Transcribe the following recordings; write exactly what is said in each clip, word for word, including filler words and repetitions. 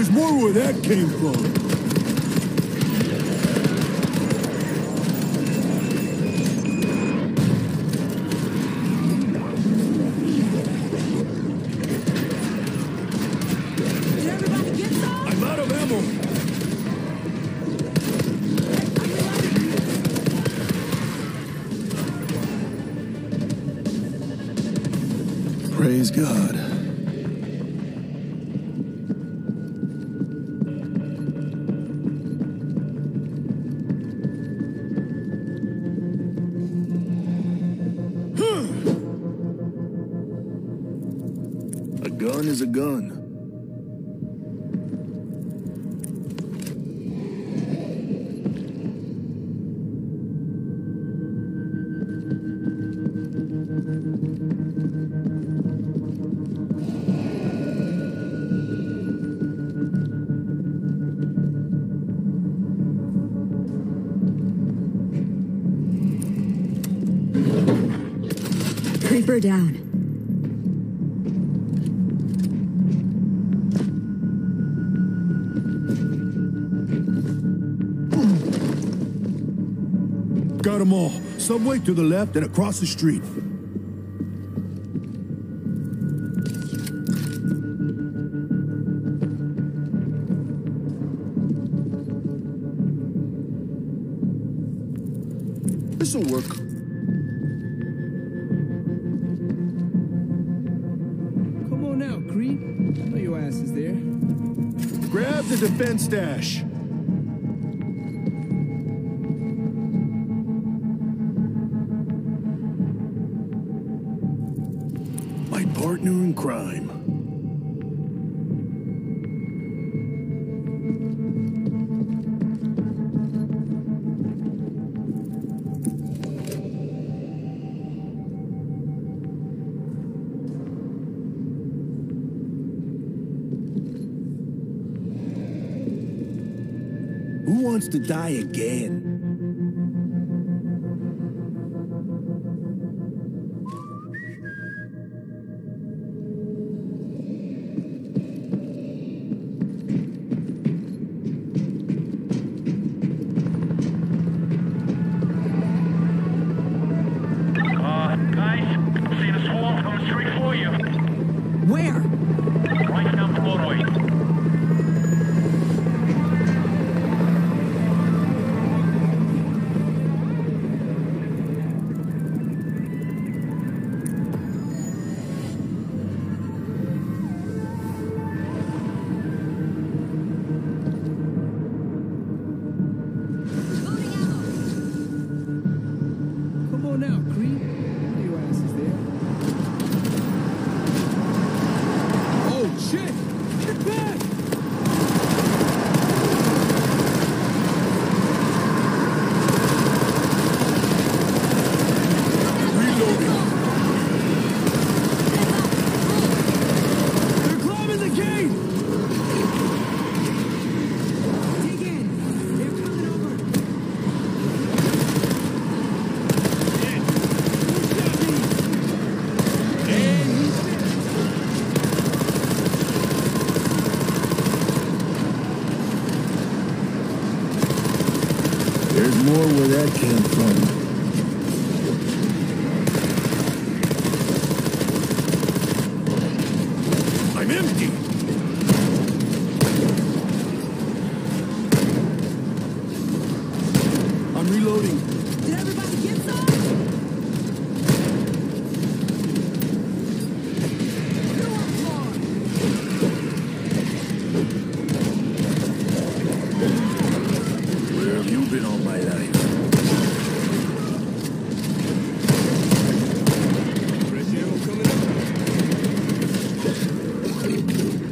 There's more where that came from. Praise God. A gun is a gun. Creeper down. Got them all. Subway to the left and across the street. This'll work. Come on now, creep. I know your ass is there. Grab the defense stash. My partner in crime. Who wants to die again? Uh, guys, I'm seeing a swarm coming straight for you. Where? Right down the motorway. Come on now, creep. I know your ass is there. Oh, shit! Get back! Reloading. They're climbing the gate! Dig in! They're coming over! There's more where that came from. I'm empty. I'm reloading. Did everybody get some? Where have you been all my life? Fresh ammo coming up.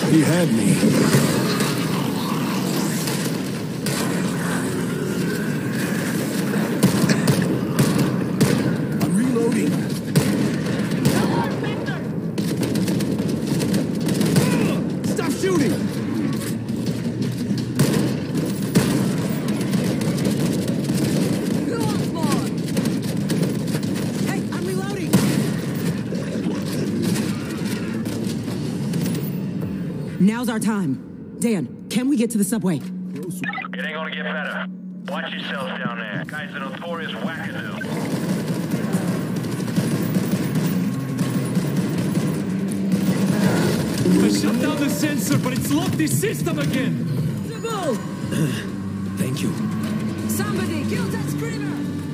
He had me. I'm reloading. Stop shooting! Who wants more? Hey, I'm reloading! Now's our time. Dan, can we get to the subway? It ain't gonna get better. Watch yourselves down there. Guy's a notorious wackadoo. I shut down the sensor, but it's locked the system again! Zabul! Thank you. Somebody kill that screamer!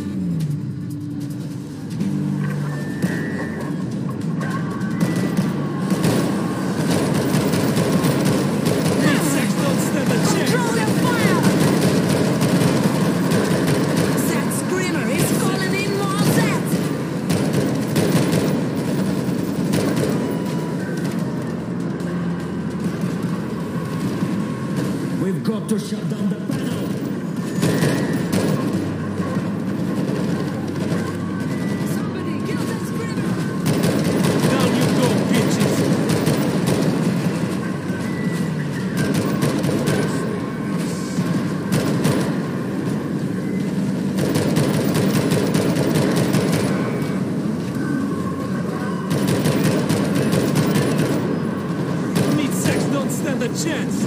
Sex don't stand a chance! Throw their fire! That screamer is calling in more Zeds! We've got to shut down the panel! Somebody kill that screamer! Down you go, bitches! Meat sex don't stand a chance!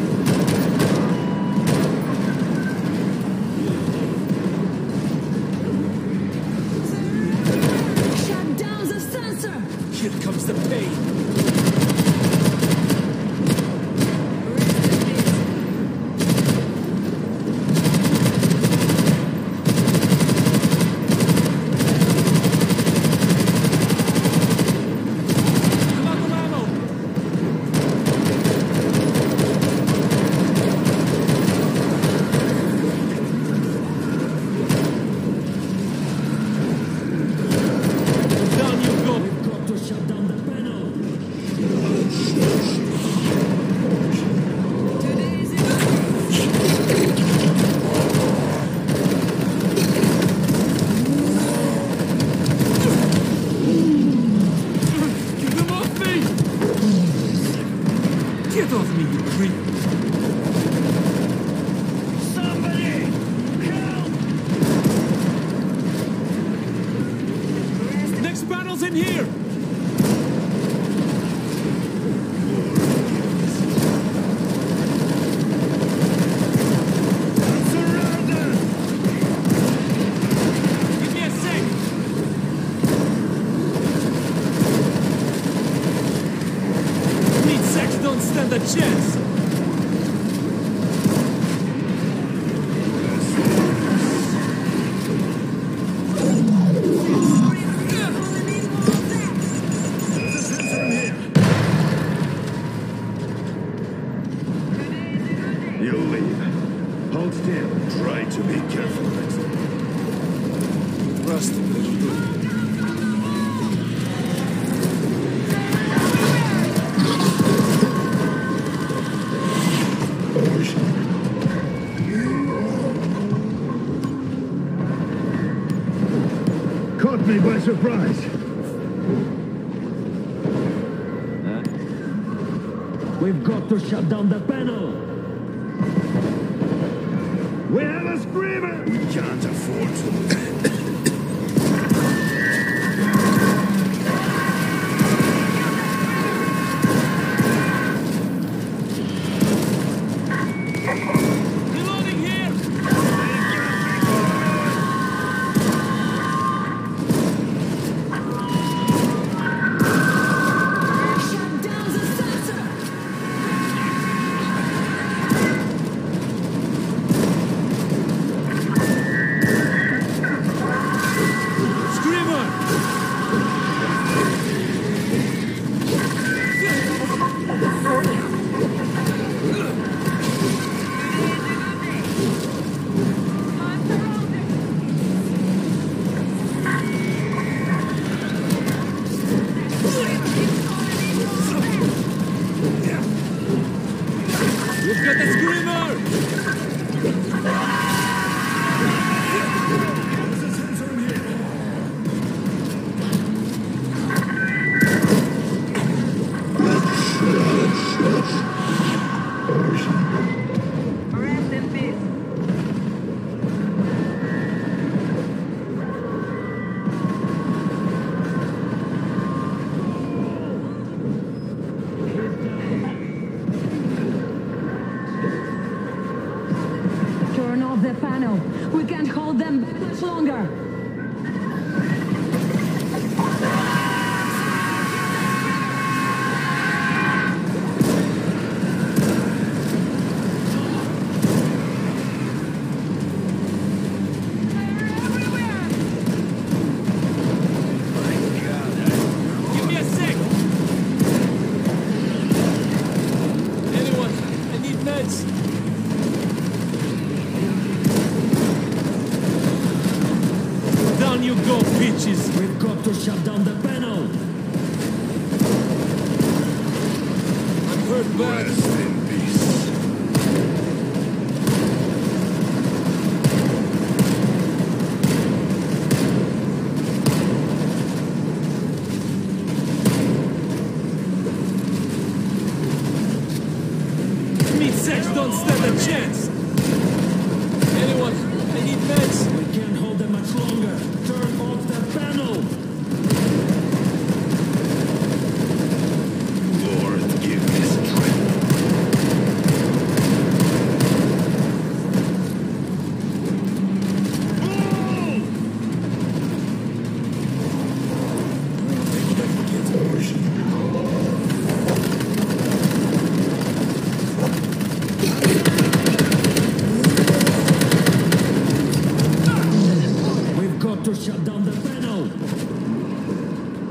Shut down the sensor! Here comes the pain! I'm out of ammo! Down you go! We've got to shut down the panel! Today's event! Get them off me! Get off me, you creep! Somebody! Help! Next panel's in here! Give me a sec! Meat sex don't stand a chance! You'll leave. Hold still. Try to be careful next time. Rusty little dude. Caught me by surprise. We've got to shut down the panel! We have a screamer! We can't afford to. Reloading here! Shut down the sensor! We've got a screamer! Rest in peace. Turn off the panel. We can't hold them back much longer. Give me a sec! Anyone? I need meds! Down you go, bitches! We've got to shut down the panel! I'm hurt bad. Rest in peace. Meat sex don't stand a chance! Anyone? I need meds! We can't hold them much longer! Turn off the panel! Lord, give me strength! We've got to shut down the panel!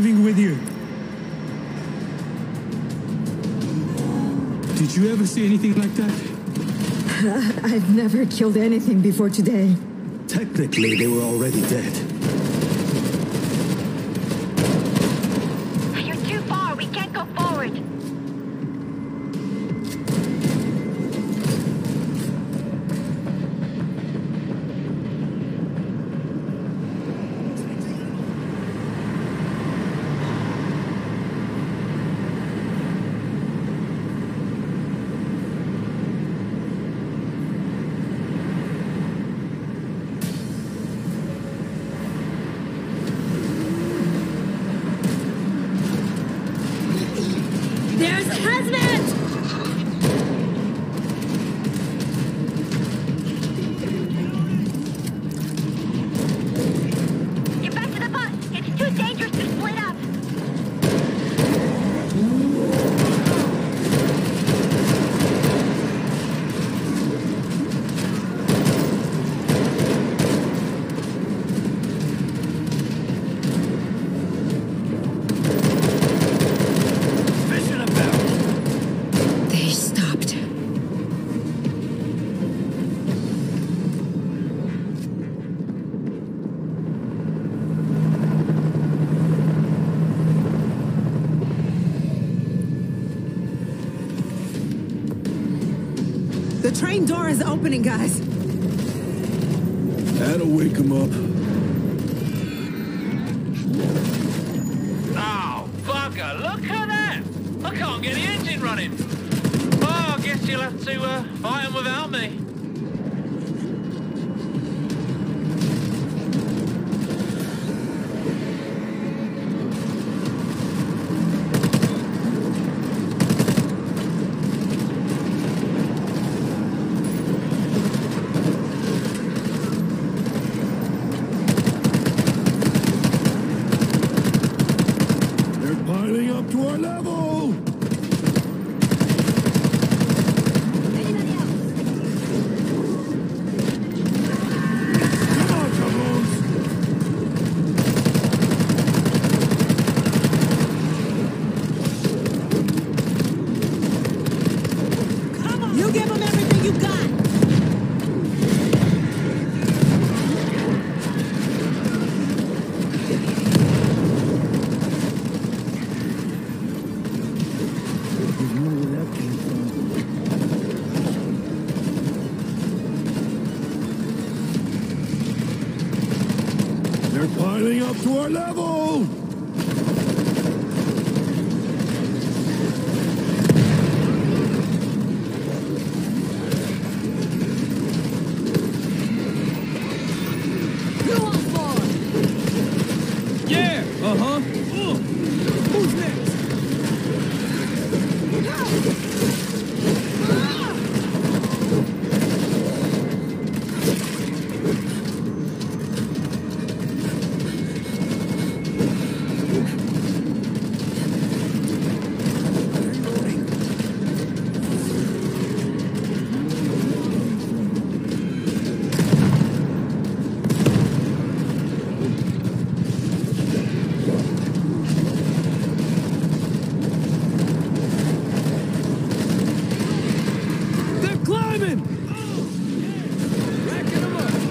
moving with you. Did you ever see anything like that? I've never killed anything before today. Technically, they were already dead. You're too far. We can't go forward. There's a hazmat! Get back to the bus. It's too dangerous to split up. They stopped. The train door is opening, guys. That'll wake him up. Oh, bugger, look at that! I can't get the engine running. Oh, I guess you'll have to uh, fight him without me. They're piling up to our level! Come on, Caboose! You give them everything you got. There's more where that came from. They're piling up to our level! Who wants more? Yeah, uh-huh. Uh. Who's next? They're climbing! Racking them up.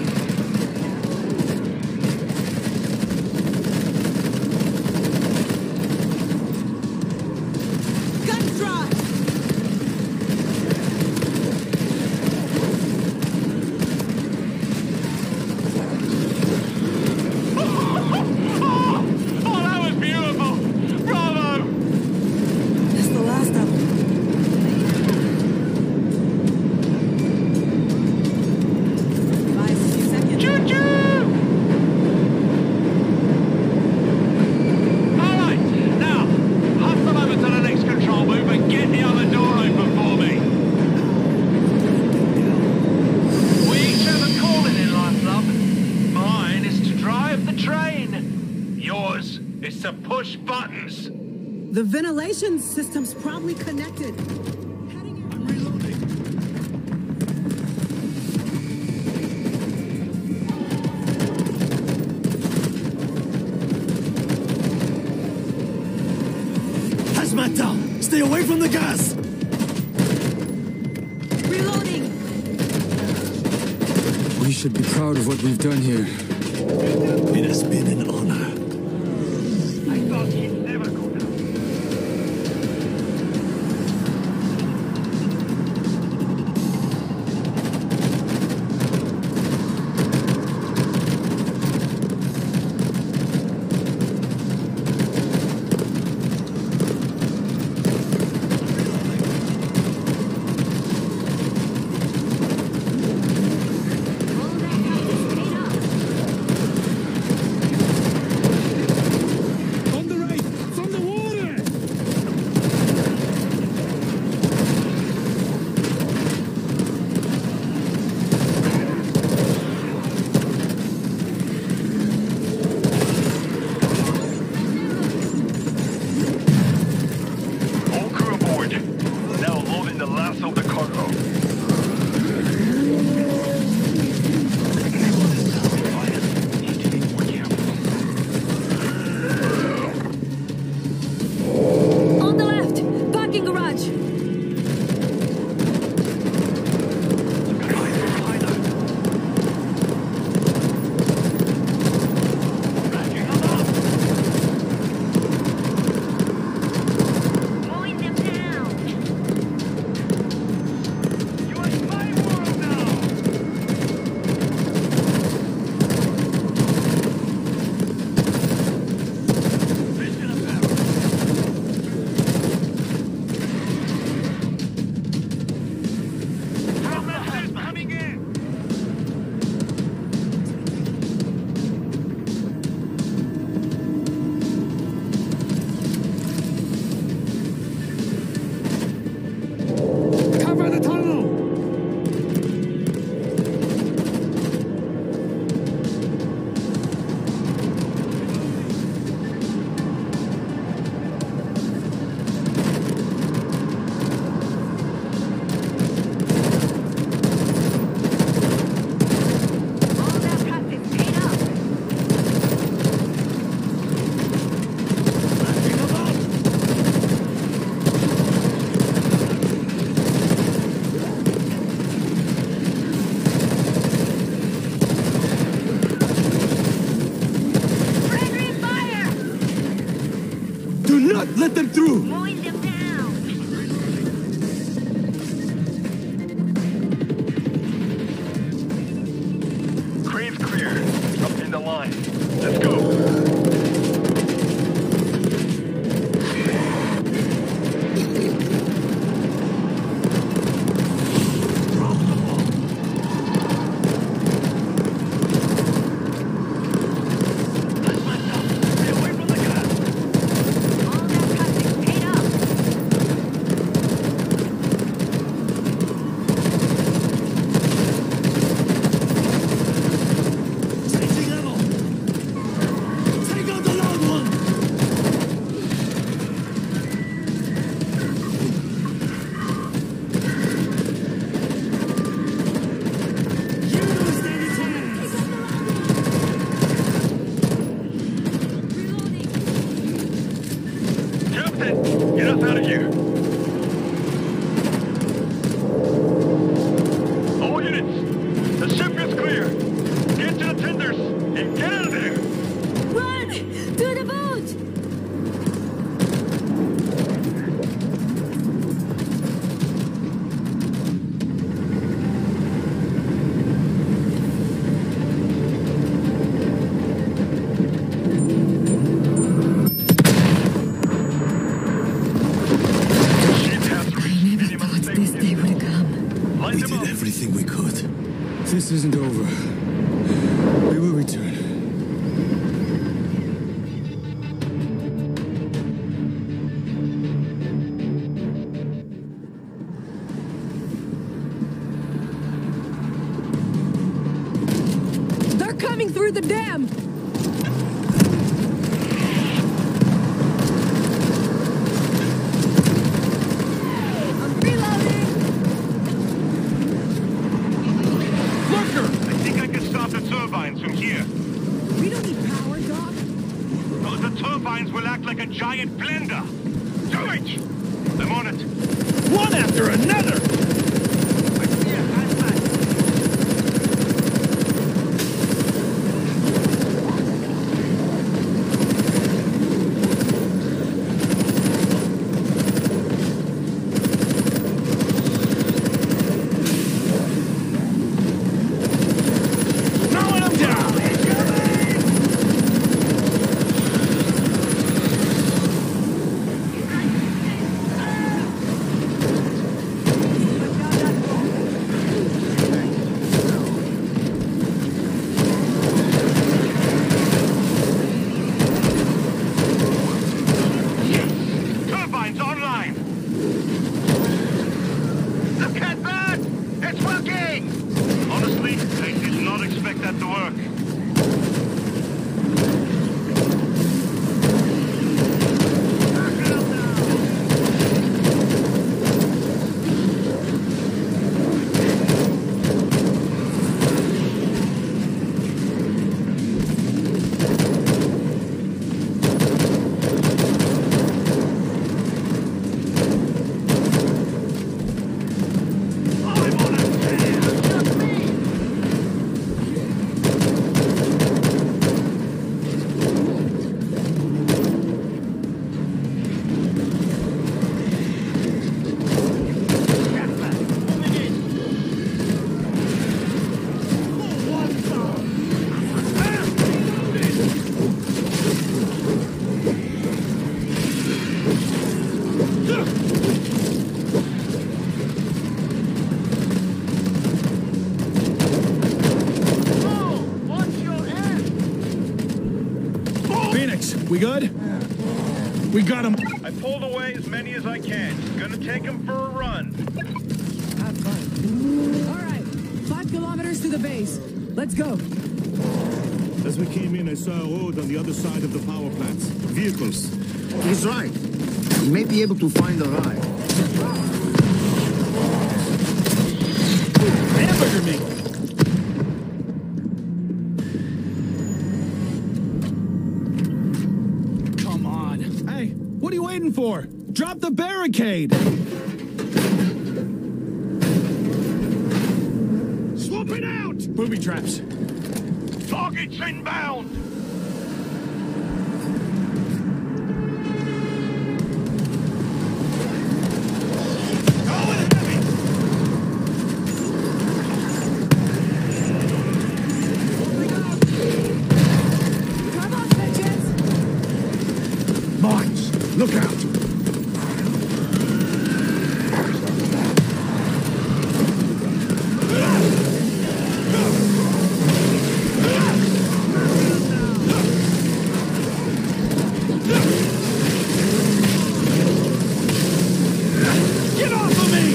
Guns dry. Oh, that was beautiful! Bravo! That's the last of them. Five seconds. Choo-choo! All right, now, hustle over to the next control booth and get the other door open for me. We each have a calling in life, love. Mine is to drive the train. Yours is to push buttons. The ventilation system's probably connected. I'm reloading. away from the gas! Reloading! We should be proud of what we've done here. It has been an honor. I thought he'd never go down. On the right, from the water! All crew aboard. Now loading the last of the cargo. Need to be more careful. On the left! Parking garage! Mowing them down. You are in my world now! Mission about. Drop messages coming in! Cover the tunnel! All that practice paid off. Friendly fire! Do not let them through! Mowing them down. Crane's clear. Up in the line. Let's go. Stay away from the gas. All that practice paid off. Changing level! Take out the loud one! You don't stand a chance! Captain, get us out of here. All units, the ship is clear. Get to the tenders and get out of there. Run! To the boat! Ship has reached minimum safety. come. Light We them did up. everything we could. This isn't over. We will return. They're coming through the dam! I'm reloading! I think I can stop the turbines from here. We don't need power, Doc. No, the turbines will act like a giant blender. Do it! I'm on it. One after another! I see a hazmat. Throwing him down! Turbines online. Look at that! It's working! Honestly, I did not expect that to work. Phoenix, we good? We got him. I pulled away as many as I can. Gonna take him for a run. Have fun. All right, five kilometers to the base. Let's go. As we came in, I saw a road on the other side of the power plants. Vehicles. He's right. We may be able to find a ride. Hamburger meat. Come on. Hey, what are you waiting for? Drop the barricade. Swap it out! Booby traps. Target's inbound! Come on, bitches! Mines! Look out! Get off of me!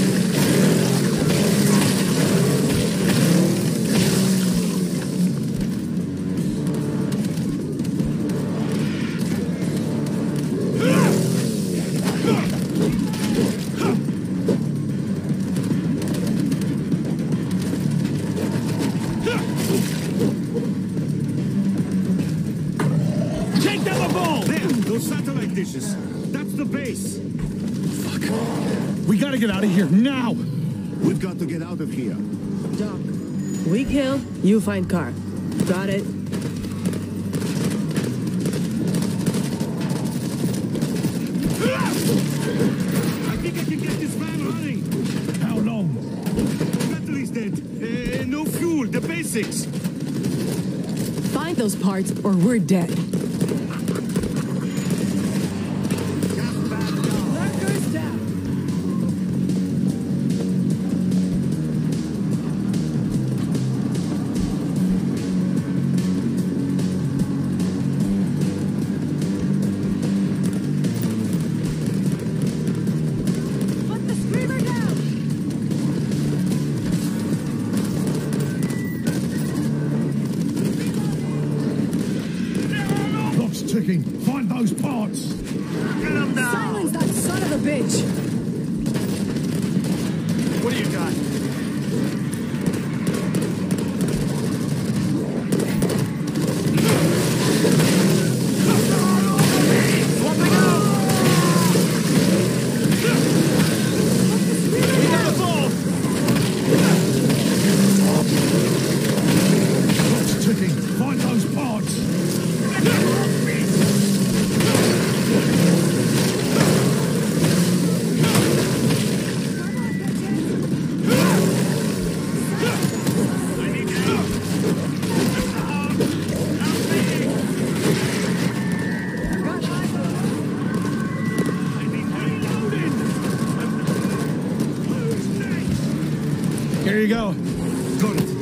Take down the ball! There! Those satellite dishes! That's the base! We gotta get out of here now! We've got to get out of here. Doc, we kill, you find car. Got it? I think I can get this van running! How long? Battery's dead. Uh, no fuel, the basics! Find those parts or we're dead. Lurkers down. Put the screamer down! Clock's ticking. Find those parts! Silence that son of a bitch! What do you got? Swapping out! Here you go. Got it.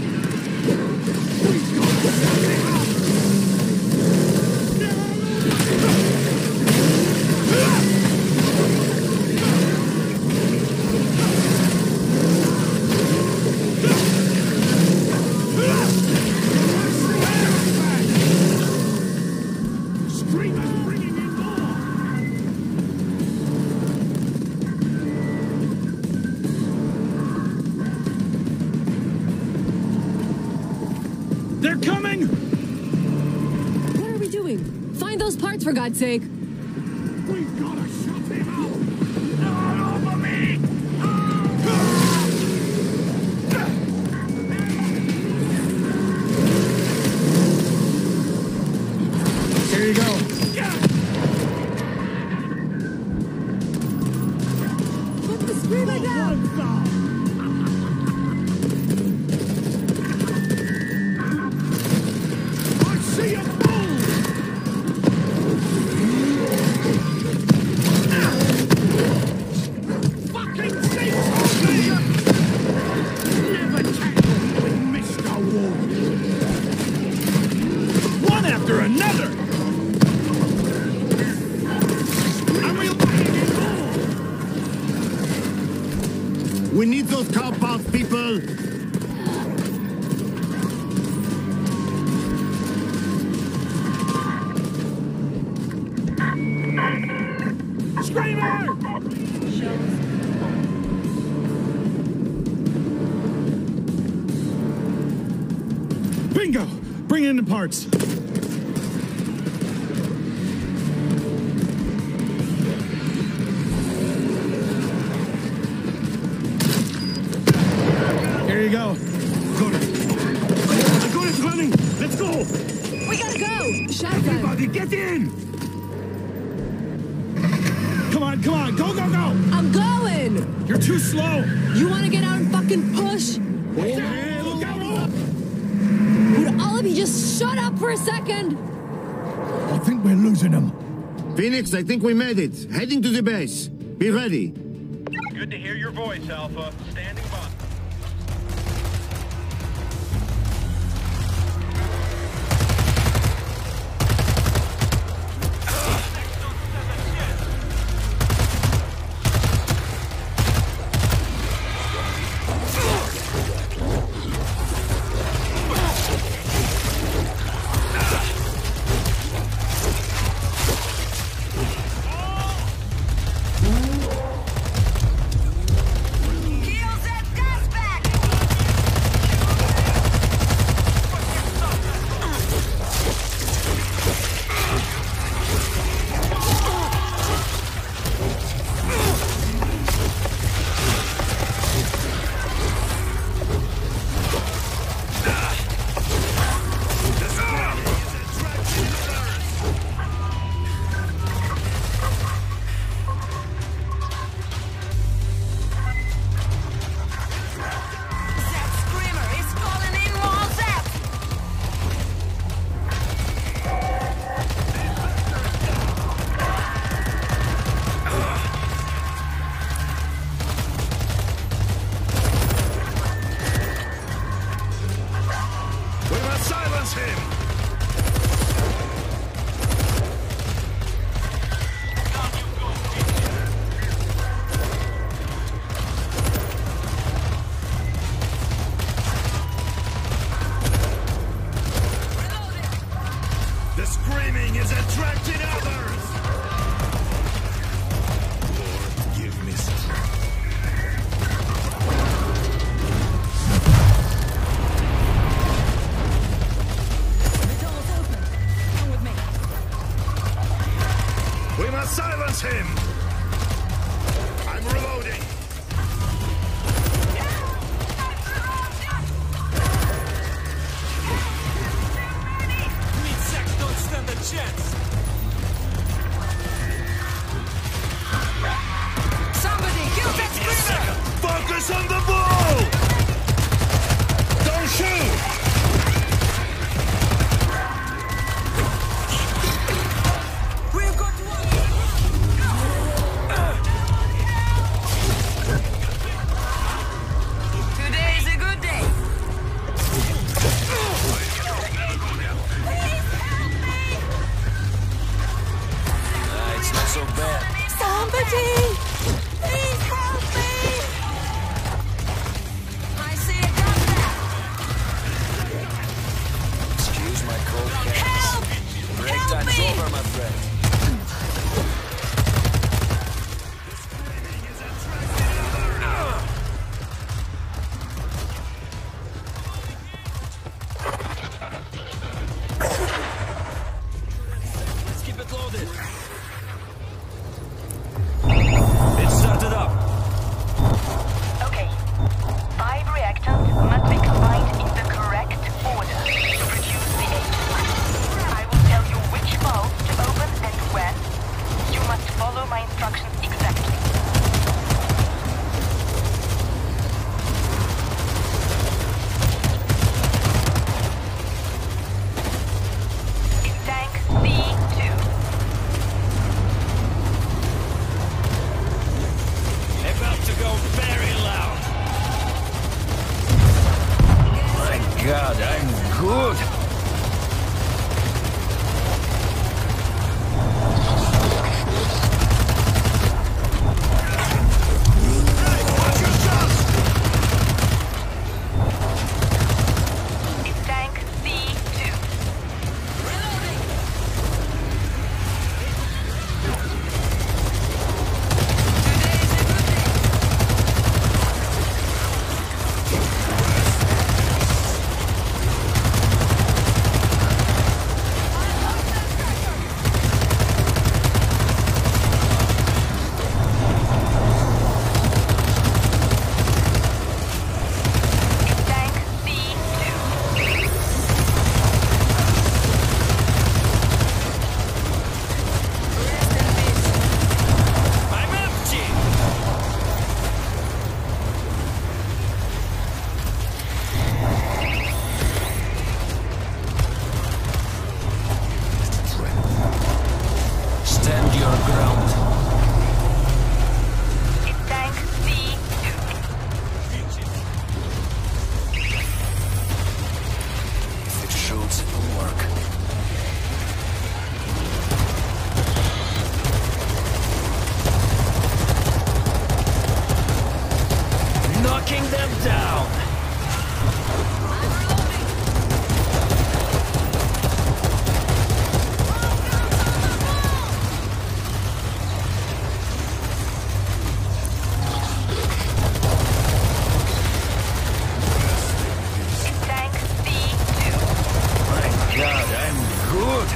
They're coming! What are we doing? Find those parts, for God's sake. We've got to shut him out! Not over me! Here you go. Put the screamer down! See you move! Fucking see me! Never tackle me with Mister Wolf! One after another! And we'll more! We need those car parts, people! Screamer! Bingo! Bring in the parts. Here you go. Got it. I got it running. Let's go. We gotta go! Shotgun! Everybody get in! Come on, come on, go, go, go! I'm going! You're too slow! You wanna get out and fucking push? Hey, look out! Would all of you just shut up for a second? I think we're losing them. Phoenix, I think we made it. Heading to the base. Be ready. Good to hear your voice, Alpha. Standing by. Silence him! I'm reloading. Meat sacks don't stand a chance. Somebody kill that screamer! Focus on the ball! Don't shoot! To the I'm good. It's tank C two. It's tank C two. I'm empty! Stand your ground. It's tank C two. If it shoots, it will work. Knocking them down. It's tank C two. My God, I'm good.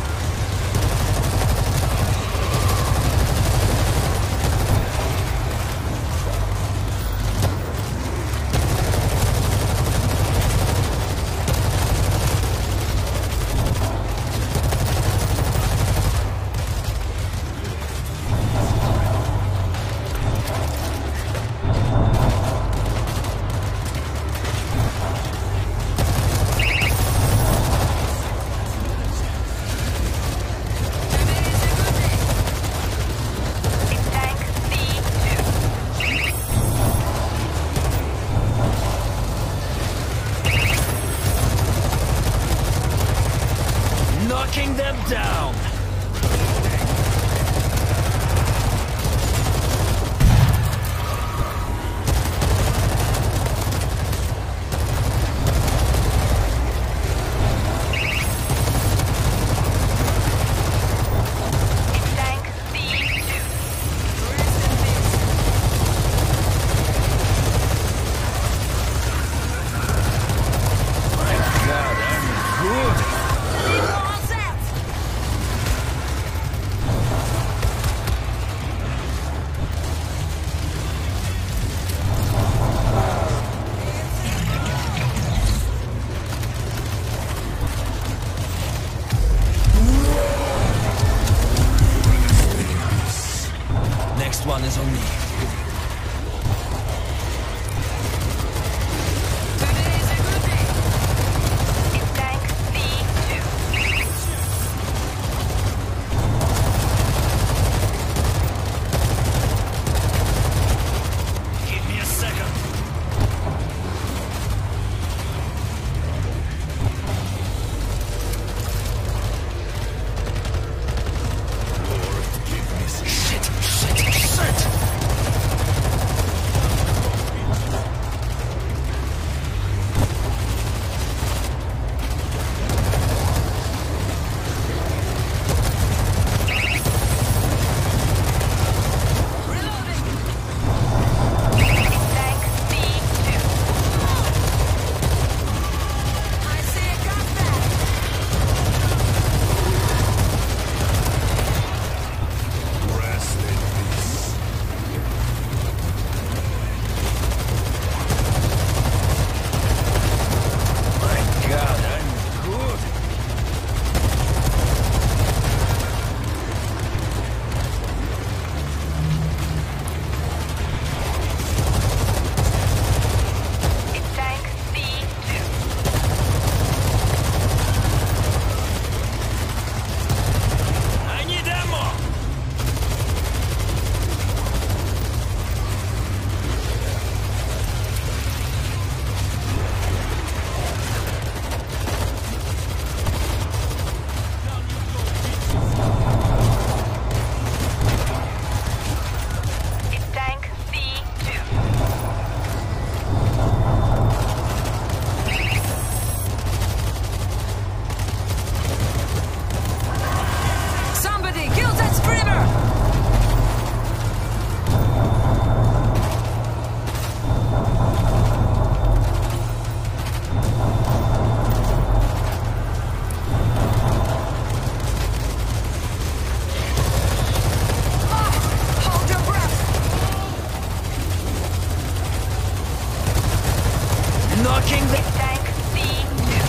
Knocking the Tank C two.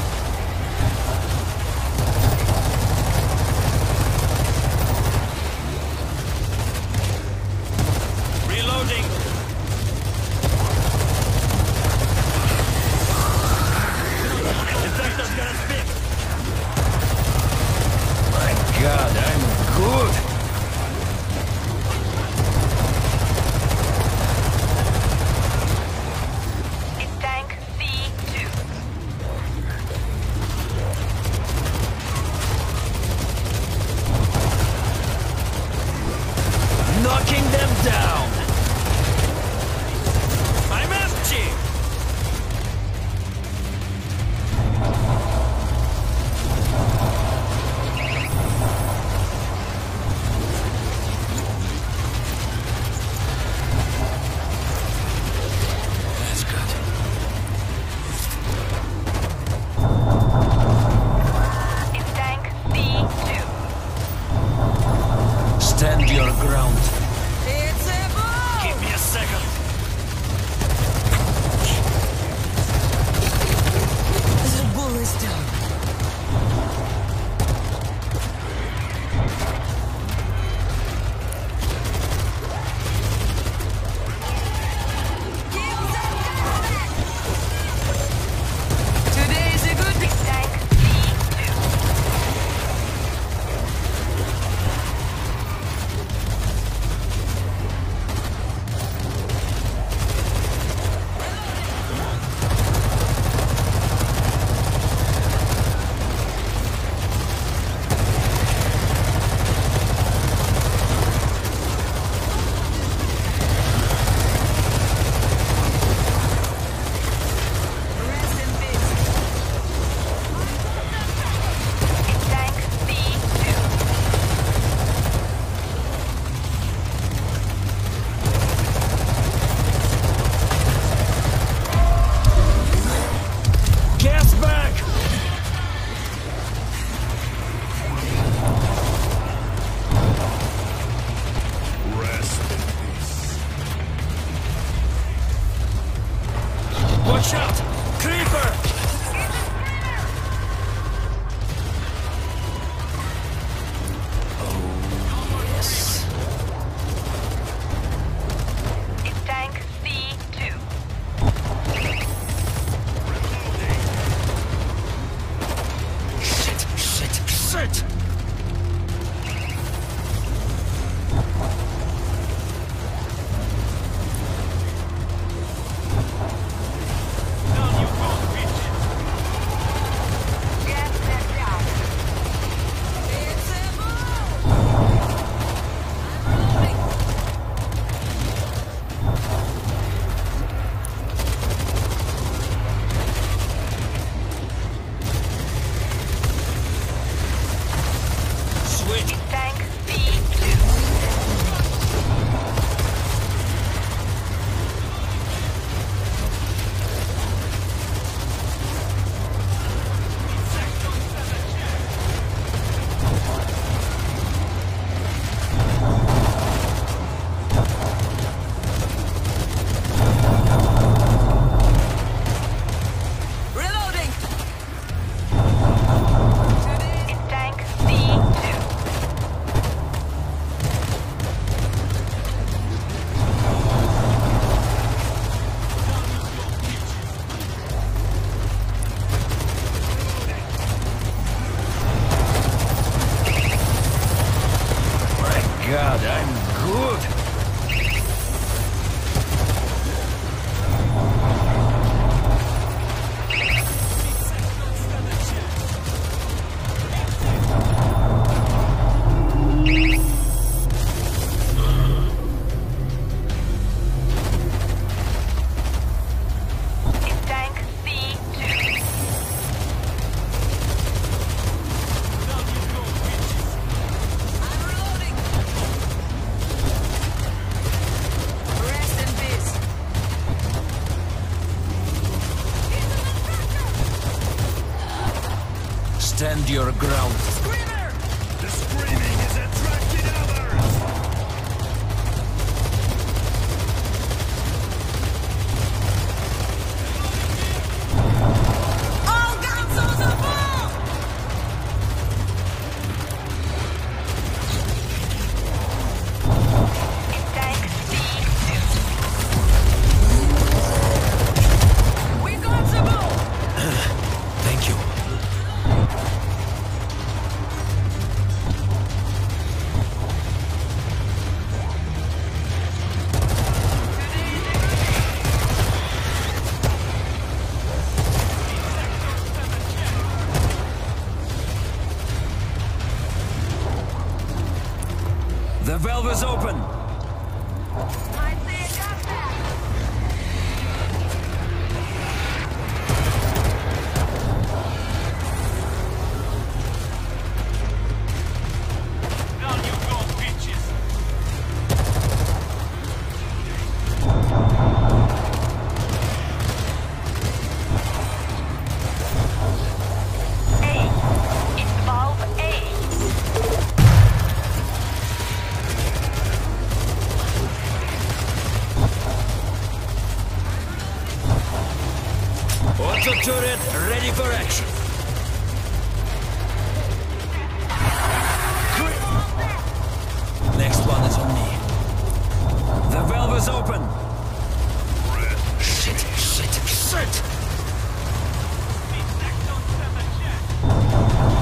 reloading. Infector's got us picked. My God, I'm good. It's tank C two. Knocking them down. I'm empty. That's good. It's tank C two. Stand your ground. It's a ball! Give me a second. The bull is down. Today's a good day. Tank C two. Rest in peace. It's tank C two. Gas back. Rest in peace. Watch out. Creeper. Oh, yes. It's tank C two. Shit, shit, shit. Gas left down. It's a ball! I'm rolling. Switch. It's tank C two. Reloading. It's tank C two. My God, I'm good. It's tank C two. I'm reloading. Rest in peace. Stand your ground. Screamer! The screaming is attracting others! The valve is open. I see a gas bag. Down you go, bitches! A. It's valve A. Auto turret ready for action. Next one is on me. The valve is open. Shit, shit, shit! These necks don't stand a chance.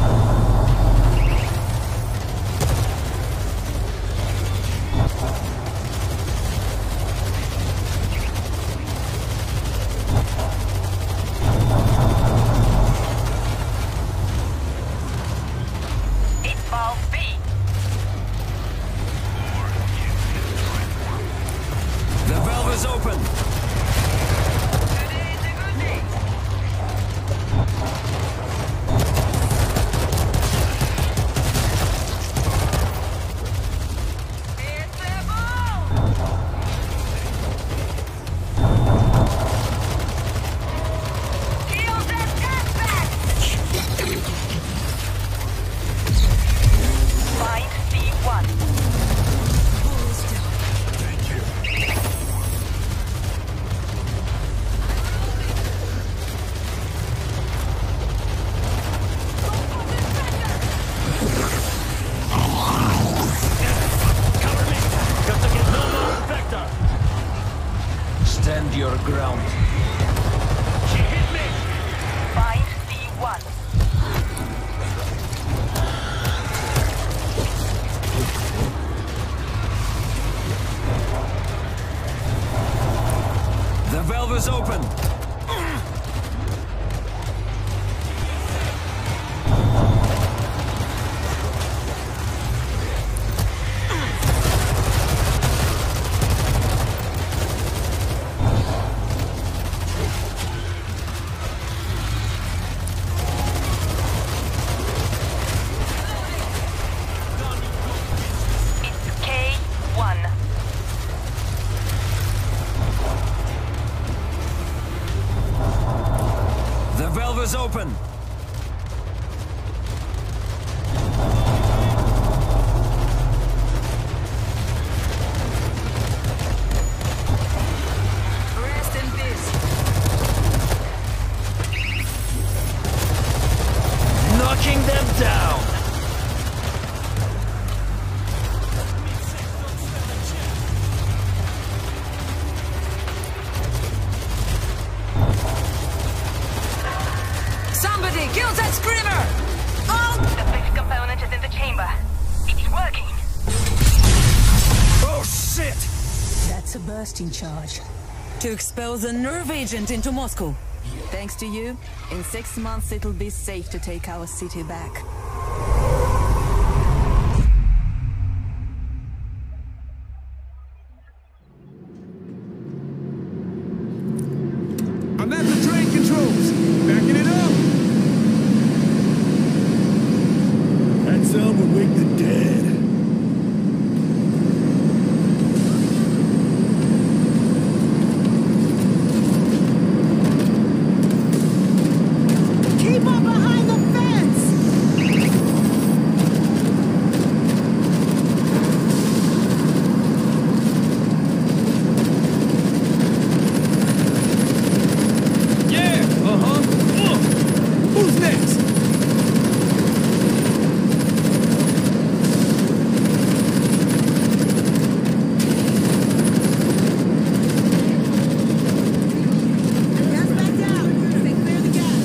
It's valve B. The valve is open. Today is a good day. It's a ball. Kill that gas bag. Find C one. Got to get no more infector! Stand your ground. She hit me! Find C one. The valve is open. It's K one. The valve is open. Rest in peace. Knocking them down. Somebody kill that screamer! Oh! The fifth component is in the chamber. It's working. Oh shit! That's a bursting charge. To expel the nerve agent into Moscow. Thanks to you, in six months it'll be safe to take our city back. I'm at the train controls. Backing it up. That sound would wake the dead. Keep up behind the fence! Yeah, uh-huh. Uh. Who's next? Gas back down! They clear the gas!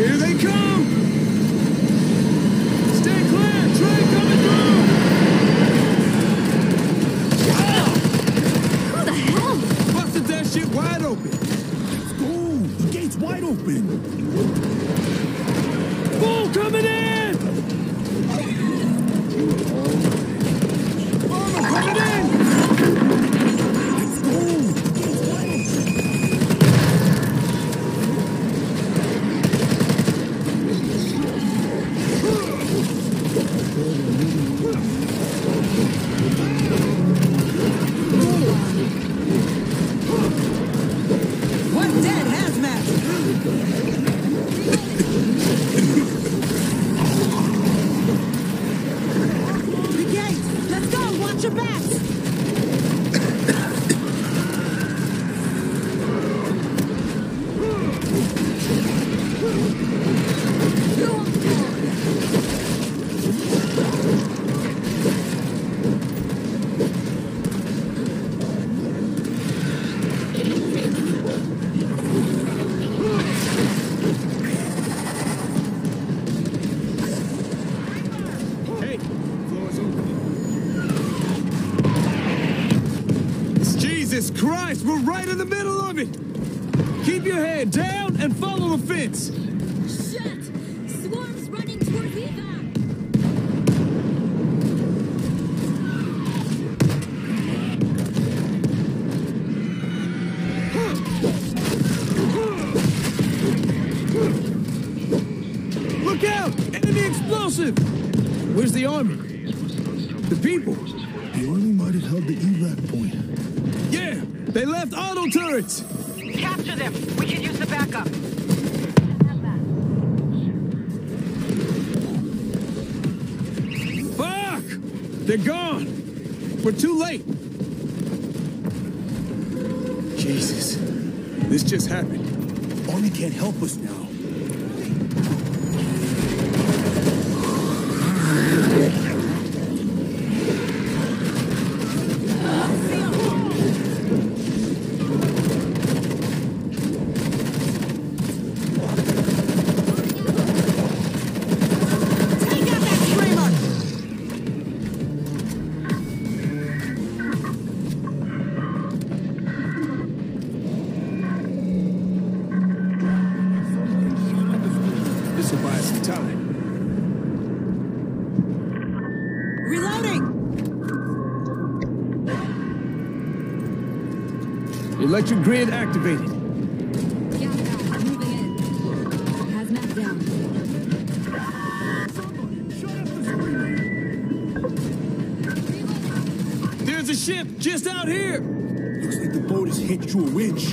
Here they come! Stay clear! Train coming through! Who the hell? Busted that shit wide open! Oh, the gate's wide open! Bull coming in! Armor coming in! Let's go! The gate's wide open! What's that hazmat? The gate! Let's go! Watch your backs! Hey, floor's open. Jesus Christ, we're right in the middle of it! Keep your head down and follow the fence! Shit! Swarm's running towards Eva! Look out! Enemy explosive! Where's the army? The people? The army might have held the evac point. Yeah! They left auto turrets! Capture them. We can use the backup. Fuck! They're gone! We're too late! Jesus. This just happened. Army can't help us now. Take out that screamer! This'll buy us some time. Reloading! Electric grid activated. Countdown, moving in. Hazmat down. There's a ship just out here! Looks like the boat is hitched to a winch.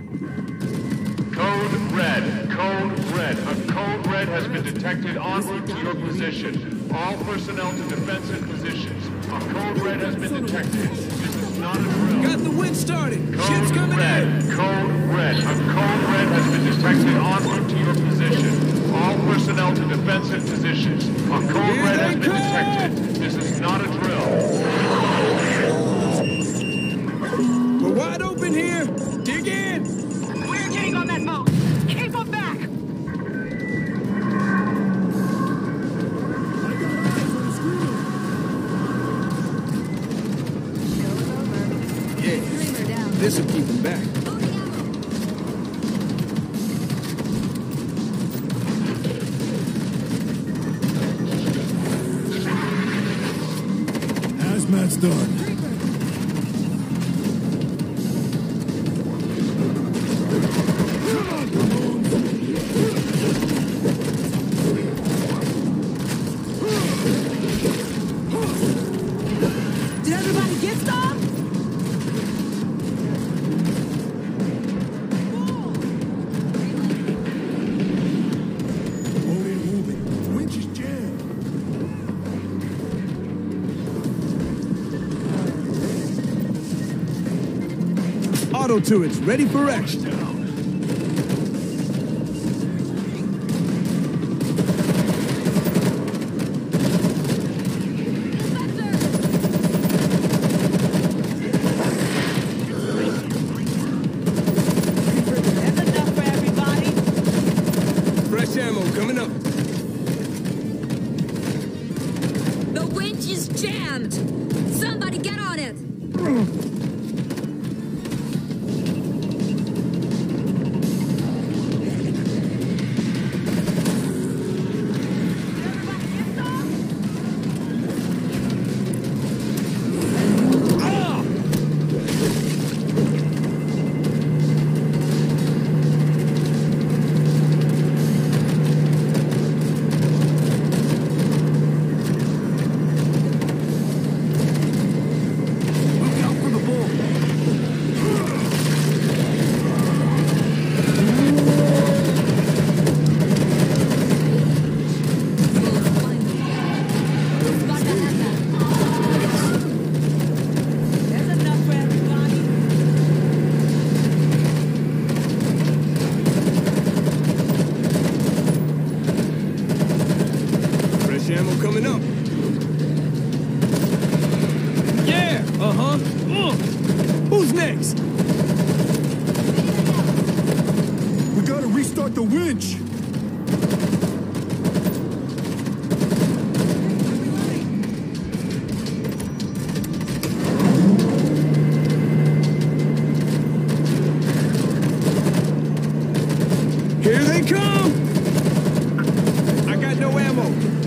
Code Red. Code Red. A Code Red has been detected en route to your position. All personnel to defensive positions. A Code Red has been detected. This is not a drill. Got the wind started! Ship's Code coming Red. in! Code Red. A Code Red has been detected en route to your position. All personnel to defensive positions. A Code Here Red they has been come! detected. This is not a drill. We're wide open here! Dig in! We're getting on that boat. Keep them back. Yeah, Screamer down. this'll keep them back. Loading ammo. Hazmat's done. Did everybody get some? Boat ain't moving. The winch is jammed. Auto turrets ready for action. That's enough for everybody. Fresh air ammo coming up. The winch is jammed! Somebody get on it! Ammo coming up. Yeah, uh-huh. Uh. Who's next? We gotta restart the winch! Here they come! I got no ammo.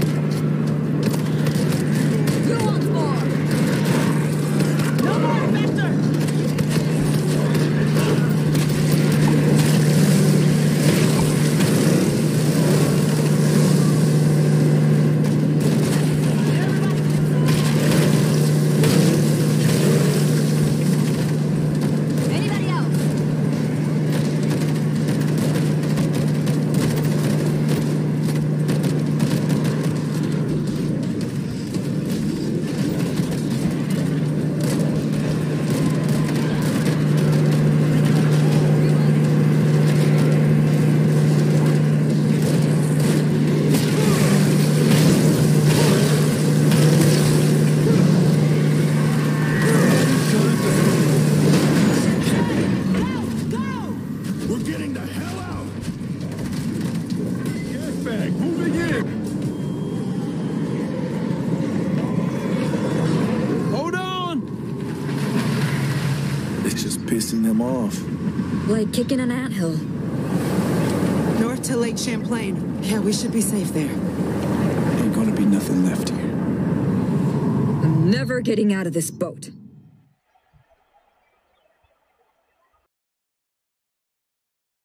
Pissing them off. Like kicking an anthill. North to Lake Champlain. Yeah, we should be safe there. Ain't gonna be nothing left here. I'm never getting out of this boat.